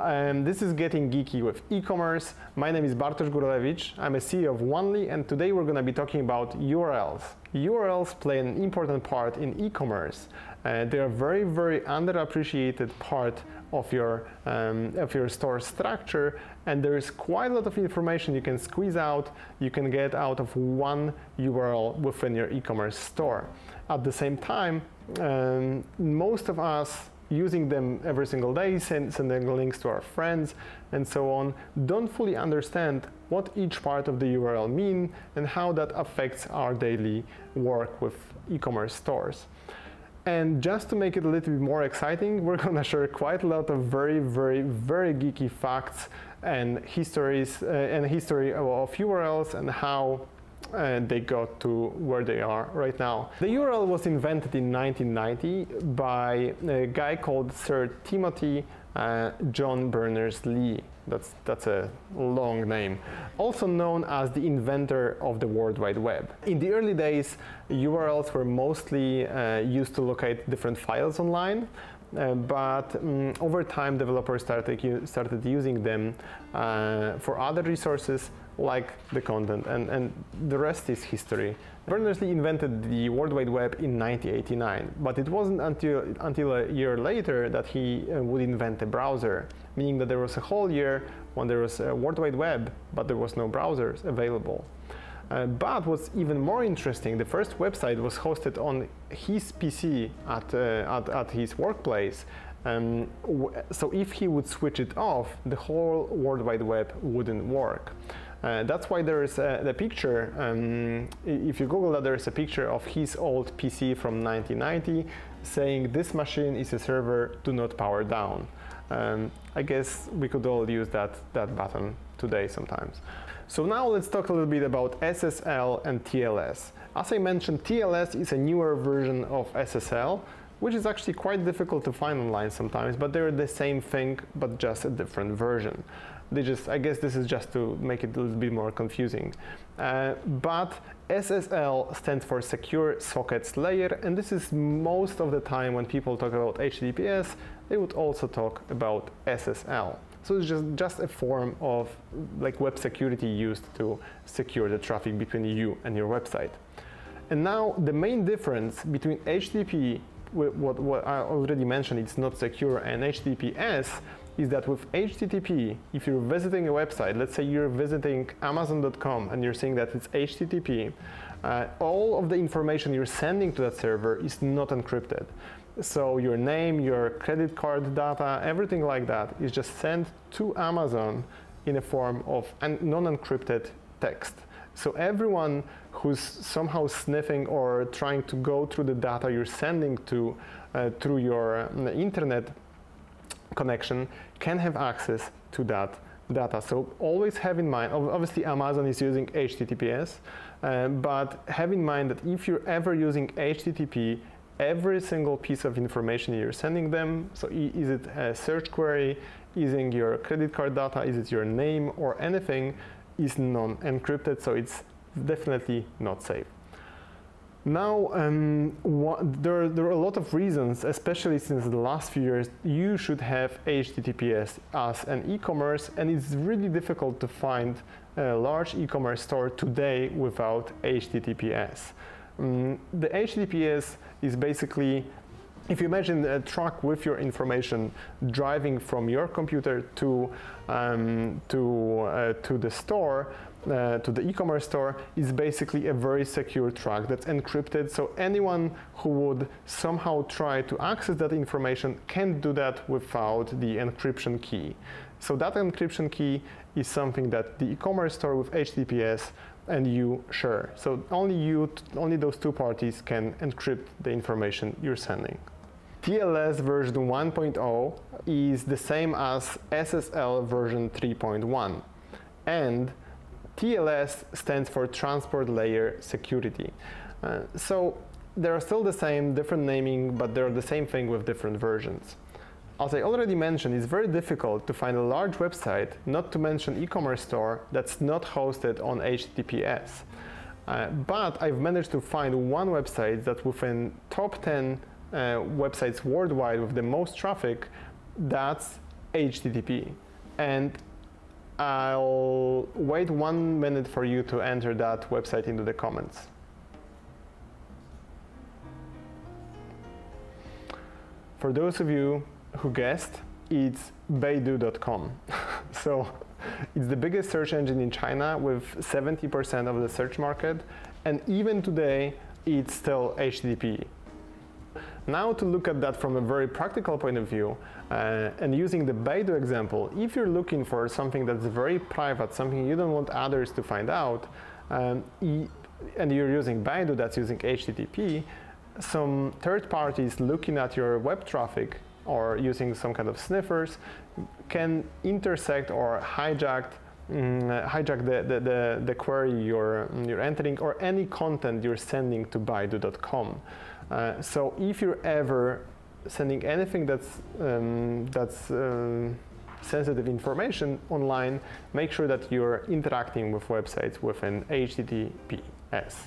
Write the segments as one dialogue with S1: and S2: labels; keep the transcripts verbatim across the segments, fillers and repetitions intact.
S1: um, this is Getting Geeky with e-commerce. My name is Bartosz Guralewicz. I'm a C E O of Onely, and today we're going to be talking about U R Ls. U R Ls play an important part in e-commerce. Uh, they are a very, very underappreciated part of your, um, of your store structure, and there is quite a lot of information you can squeeze out, you can get out of one U R L within your e-commerce store. At the same time, um, most of us using them every single day, send, sending links to our friends and so on, don't fully understand what each part of the U R L mean and how that affects our daily work with e-commerce stores. And just to make it a little bit more exciting, we're going to share quite a lot of very, very, very geeky facts and histories uh, and history of U R Ls and how Uh, they got to where they are right now. The U R L was invented in nineteen ninety by a guy called Sir Timothy uh, John Berners-Lee. That's, that's a long name. Also known as the inventor of the World Wide Web. In the early days, U R Ls were mostly uh, used to locate different files online. Uh, but um, over time, developers started, started using them uh, for other resources like the content, and, and the rest is history. Berners-Lee invented the World Wide Web in nineteen eighty-nine, but it wasn't until, until a year later that he uh, would invent a browser, meaning that there was a whole year when there was a World Wide Web, but there was no browsers available. Uh, but what's even more interesting, the first website was hosted on his P C at, uh, at, at his workplace. Um, so if he would switch it off, the whole World Wide Web wouldn't work. Uh, that's why there is uh, the picture, um, if you Google that, there is a picture of his old P C from nineteen ninety saying this machine is a server, do not power down. Um, I guess we could all use that, that button today sometimes. So now let's talk a little bit about S S L and T L S. As I mentioned, T L S is a newer version of S S L, which is actually quite difficult to find online sometimes, but they're the same thing, but just a different version. They just, I guess this is just to make it a little bit more confusing. Uh, but S S L stands for Secure Sockets Layer, and this is most of the time when people talk about H T T P S, they would also talk about S S L. So it's just, just a form of like web security used to secure the traffic between you and your website. And now the main difference between H T T P, what, what I already mentioned, it's not secure, and H T T P S, is that with H T T P, if you're visiting a website, let's say you're visiting Amazon dot com and you're seeing that it's H T T P, uh, all of the information you're sending to that server is not encrypted. So your name, your credit card data, everything like that is just sent to Amazon in a form of non-encrypted text. So everyone who's somehow sniffing or trying to go through the data you're sending to uh, through your uh, internet connection can have access to that data. So always have in mind, obviously Amazon is using H T T P S, uh, but have in mind that if you're ever using H T T P, every single piece of information you're sending them, so is it a search query, is it your credit card data, is it your name or anything, is non-encrypted, so it's definitely not safe. Now, um, what, there, there are a lot of reasons, especially since the last few years, you should have H T T P S as an e-commerce, and it's really difficult to find a large e-commerce store today without H T T P S. Um, the H T T P S is basically, if you imagine a truck with your information driving from your computer to, um, to, uh, to the store, Uh, to the e-commerce store, is basically a very secure track that's encrypted, so anyone who would somehow try to access that information can't do that without the encryption key. So that encryption key is something that the e-commerce store with H T T P S and you share. So only you, only those two parties can encrypt the information you're sending. T L S version one point oh is the same as S S L version three point one, and T L S stands for Transport Layer Security. Uh, so they're still the same, different naming, but they're the same thing with different versions. As I already mentioned, it's very difficult to find a large website, not to mention e-commerce store, that's not hosted on H T T P S. Uh, but I've managed to find one website that within top ten uh, websites worldwide with the most traffic, that's H T T P. And I'll wait one minute for you to enter that website into the comments. For those of you who guessed, it's baidu dot com. So it's the biggest search engine in China with seventy percent of the search market, and even today it's still H T T P. Now to look at that from a very practical point of view, uh, and using the Baidu example, if you're looking for something that's very private, something you don't want others to find out, um, and you're using Baidu that's using H T T P, some third parties looking at your web traffic or using some kind of sniffers can intersect or hijack mm, hijack the, the, the, the query you're, you're entering or any content you're sending to baidu dot com. Uh, so if you're ever sending anything that's, um, that's um, sensitive information online, make sure that you're interacting with websites with an H T T P S.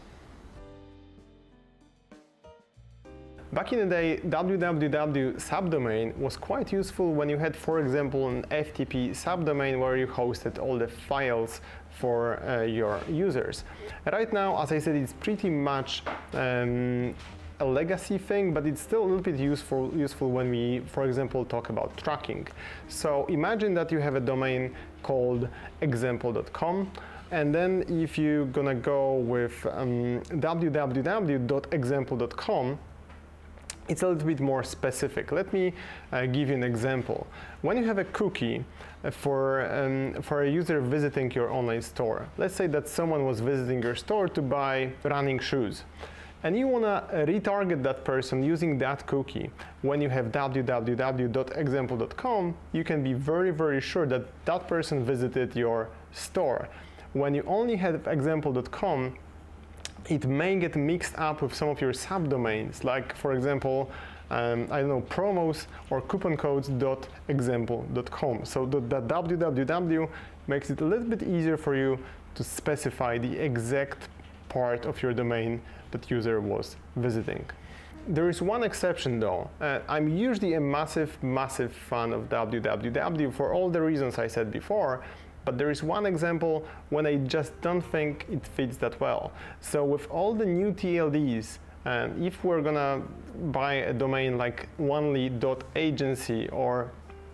S1: Back in the day, W W W subdomain was quite useful when you had, for example, an F T P subdomain where you hosted all the files for uh, your users. Right now, as I said, it's pretty much um, a legacy thing, but it's still a little bit useful, useful when we, for example, talk about tracking. So imagine that you have a domain called example dot com. And then if you're gonna go with um, w w w dot example dot com, it's a little bit more specific. Let me uh, give you an example. When you have a cookie uh, for, um, for a user visiting your online store, let's say that someone was visiting your store to buy running shoes, and you want to retarget that person using that cookie. When you have w w w dot example dot com, you can be very, very sure that that person visited your store. When you only have example dot com, it may get mixed up with some of your subdomains, like, for example, um, I don't know, promos or coupon codes dot example dot com. So the, the w w w makes it a little bit easier for you to specify the exact part of your domain that user was visiting. There is one exception though. Uh, I'm usually a massive, massive fan of w w w for all the reasons I said before. But there is one example when I just don't think it fits that well. So with all the new T L Ds, uh, if we're gonna buy a domain like onely dot agency or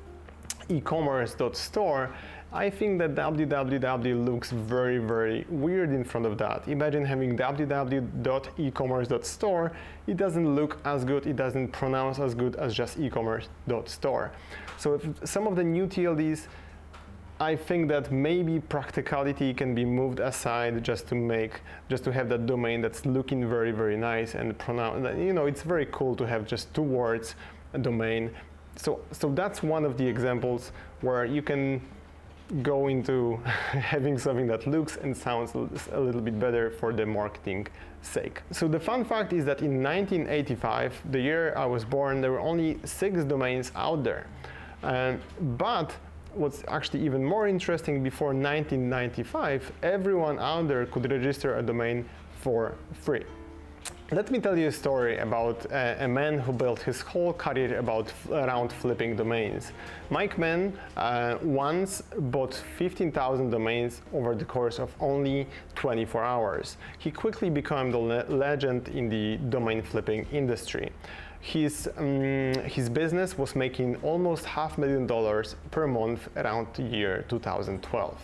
S1: ecommerce dot store, I think that w w w looks very, very weird in front of that. Imagine having w w w dot ecommerce dot store. It doesn't look as good, it doesn't pronounce as good as just ecommerce dot store. So if some of the new T L Ds, I think that maybe practicality can be moved aside just to make, just to have that domain that's looking very, very nice and pronounce. You know, it's very cool to have just two words, a domain. So, so that's one of the examples where you can go into having something that looks and sounds a little bit better for the marketing sake. So the fun fact is that in nineteen eighty-five, the year I was born, there were only six domains out there. Um, but what's actually even more interesting, before nineteen ninety-five, everyone out there could register a domain for free. Let me tell you a story about uh, a man who built his whole career about around flipping domains. Mike Mann uh, once bought fifteen thousand domains over the course of only twenty-four hours. He quickly became the le legend in the domain flipping industry. His, um, his business was making almost half a million dollars per month around the year two thousand twelve.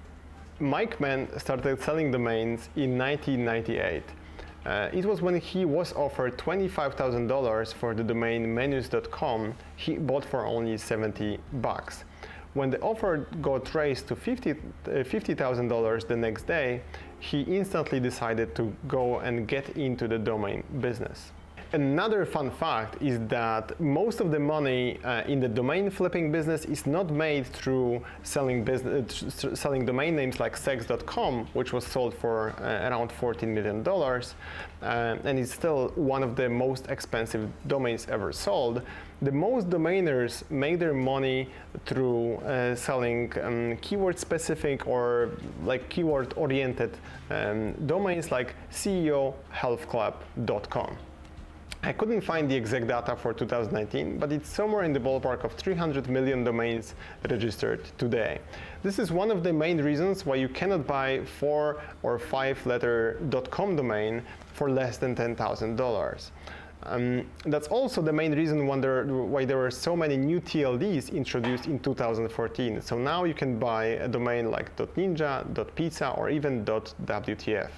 S1: Mike Mann started selling domains in nineteen ninety-eight. Uh, it was when he was offered twenty-five thousand dollars for the domain menus dot com, he bought for only seventy bucks. When the offer got raised to fifty thousand dollars the next day, he instantly decided to go and get into the domain business. Another fun fact is that most of the money uh, in the domain flipping business is not made through selling, business, uh, selling domain names like sex dot com, which was sold for uh, around fourteen million dollars, uh, and is still one of the most expensive domains ever sold. The most domainers make their money through uh, selling um, keyword-specific or like keyword-oriented um, domains like C E O health club dot com. I couldn't find the exact data for two thousand nineteen, but it's somewhere in the ballpark of three hundred million domains registered today. This is one of the main reasons why you cannot buy four or five letter .com domain for less than ten thousand dollars. Um, that's also the main reason why there, why there were so many new T L Ds introduced in two thousand fourteen. So now you can buy a domain like .ninja, .pizza, or even .W T F.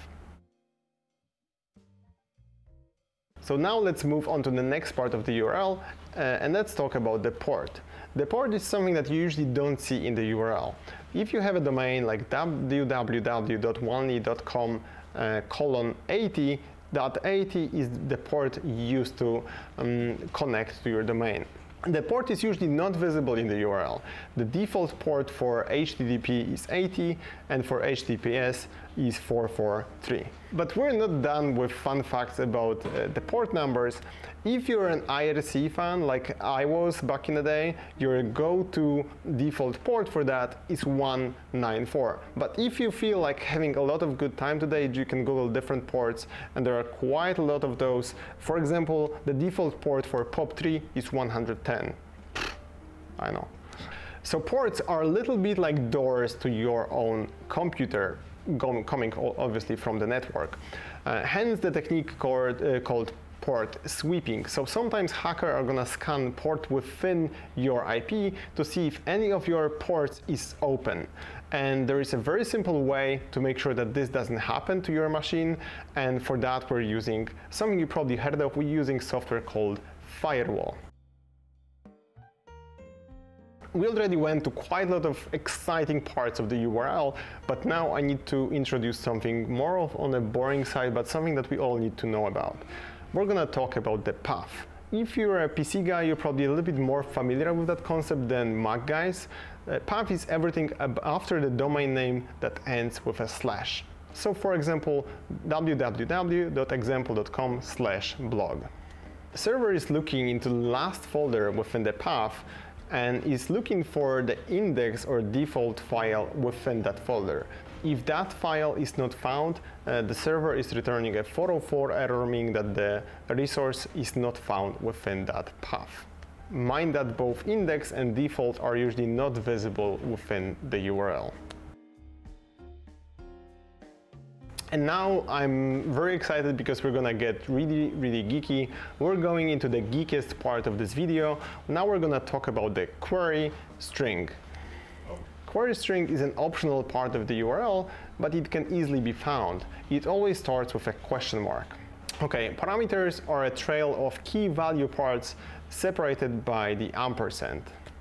S1: So now let's move on to the next part of the U R L, uh, and let's talk about the port. The port is something that you usually don't see in the U R L. If you have a domain like w w w dot wanli dot com uh, colon eighty, that eighty is the port used to um, connect to your domain. The port is usually not visible in the U R L. The default port for H T T P is eighty, and for H T T P S is four four three. But we're not done with fun facts about uh, the port numbers. If you're an I R C fan, like I was back in the day, your go-to default port for that is one nine four. But if you feel like having a lot of good time today, you can Google different ports, and there are quite a lot of those. For example, the default port for pop three is one hundred ten. I know. So ports are a little bit like doors to your own computer, coming obviously from the network. Uh, hence the technique called, uh, called port sweeping. So sometimes hackers are going to scan port within your I P to see if any of your ports is open. And there is a very simple way to make sure that this doesn't happen to your machine. And for that, we're using something you probably heard of. We're using software called Firewall. We already went to quite a lot of exciting parts of the U R L, but now I need to introduce something more of on the boring side, but something that we all need to know about. We're going to talk about the path. If you're a P C guy, you're probably a little bit more familiar with that concept than Mac guys. Uh, path is everything after the domain name that ends with a slash. So for example, w w w dot example dot com slash blog. The server is looking into the last folder within the path and is looking for the index or default file within that folder. If that file is not found, uh, the server is returning a four oh four error, meaning that the resource is not found within that path. Mind that both index and default are usually not visible within the U R L. And now I'm very excited because we're gonna get really, really geeky. We're going into the geekiest part of this video. Now we're gonna talk about the query string. Query string is an optional part of the U R L, but it can easily be found. It always starts with a question mark. Okay, parameters are a trail of key value parts separated by the ampersand.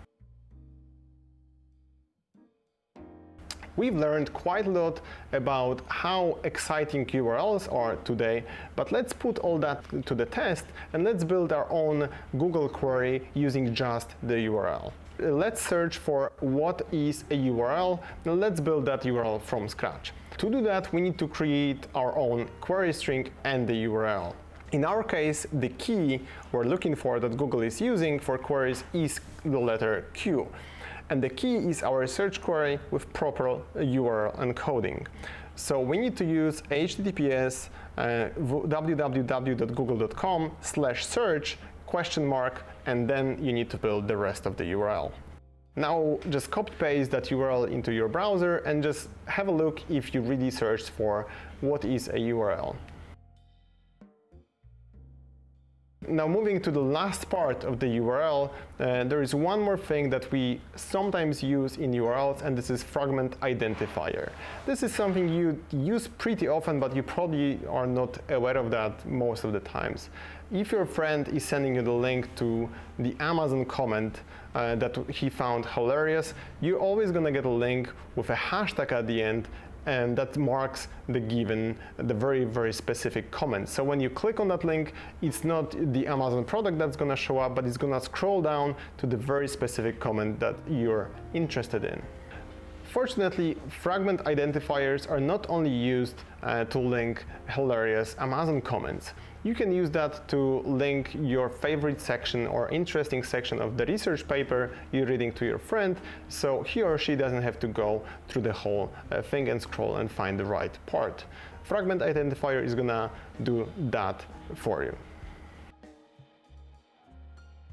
S1: We've learned quite a lot about how exciting U R Ls are today, but let's put all that to the test and let's build our own Google query using just the U R L. Let's search for what is a U R L, and let's build that U R L from scratch. To do that, we need to create our own query string and the U R L. In our case, the key we're looking for that Google is using for queries is the letter Q. And the key is our search query with proper U R L encoding. So we need to use H T T P S uh, w w w dot google dot com slash search question mark, and then you need to build the rest of the U R L. Now just copy paste that U R L into your browser and just have a look if you really searched for what is a U R L. Now moving to the last part of the U R L, uh, there is one more thing that we sometimes use in U R Ls, and this is fragment identifier. This is something you use pretty often, but you probably are not aware of that most of the times. If your friend is sending you the link to the Amazon comment uh, that he found hilarious, you're always going to get a link with a hashtag at the end, and that marks the given, the very, very specific comment. So when you click on that link, it's not the Amazon product that's gonna show up, but it's gonna scroll down to the very specific comment that you're interested in. Fortunately, fragment identifiers are not only used uh, to link hilarious Amazon comments. You can use that to link your favorite section or interesting section of the research paper you're reading to your friend, so he or she doesn't have to go through the whole uh, thing and scroll and find the right part. Fragment identifier is gonna do that for you.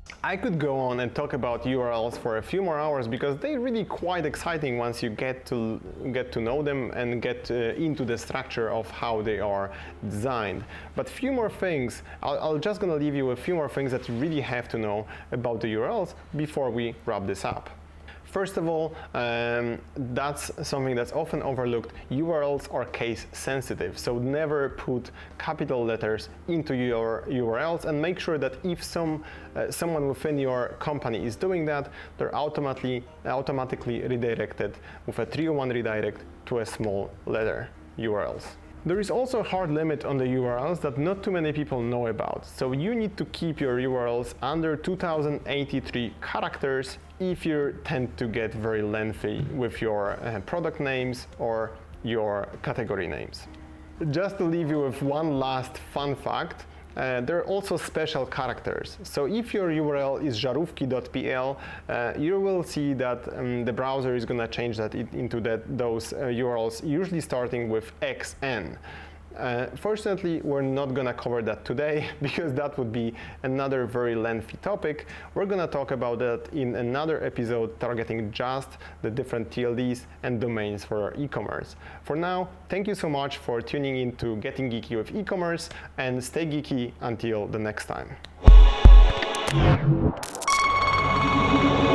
S1: I could go on and talk about U R Ls for a few more hours because they're really quite exciting once you get to get to know them and get uh, into the structure of how they are designed. But few more things, I'll, I'll just gonna leave you with a few more things that you really have to know about the U R Ls before we wrap this up. First of all, um, that's something that's often overlooked. U R Ls are case sensitive, so never put capital letters into your U R Ls, and make sure that if some uh, someone within your company is doing that, they're automatically automatically redirected with a three oh one redirect to a small letter U R Ls. There is also a hard limit on the U R Ls that not too many people know about. So you need to keep your U R Ls under two thousand eighty-three characters if you tend to get very lengthy with your uh, product names or your category names. Just to leave you with one last fun fact, Uh, there are also special characters. So if your U R L is żarówki dot p l, uh, you will see that um, the browser is going to change that it into that, those uh, U R Ls, usually starting with X N. Uh, fortunately, we're not going to cover that today because that would be another very lengthy topic. We're going to talk about that in another episode targeting just the different T L Ds and domains for e-commerce. For now, thank you so much for tuning in to Getting Geeky with e-commerce, and stay geeky until the next time.